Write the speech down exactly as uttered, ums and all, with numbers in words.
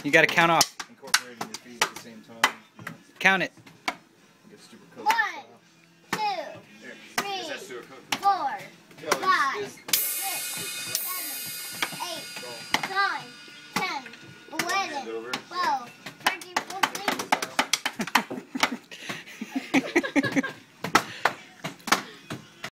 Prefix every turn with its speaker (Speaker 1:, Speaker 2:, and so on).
Speaker 1: You got to count off.
Speaker 2: Incorporating your feet at the same time.
Speaker 1: Count it.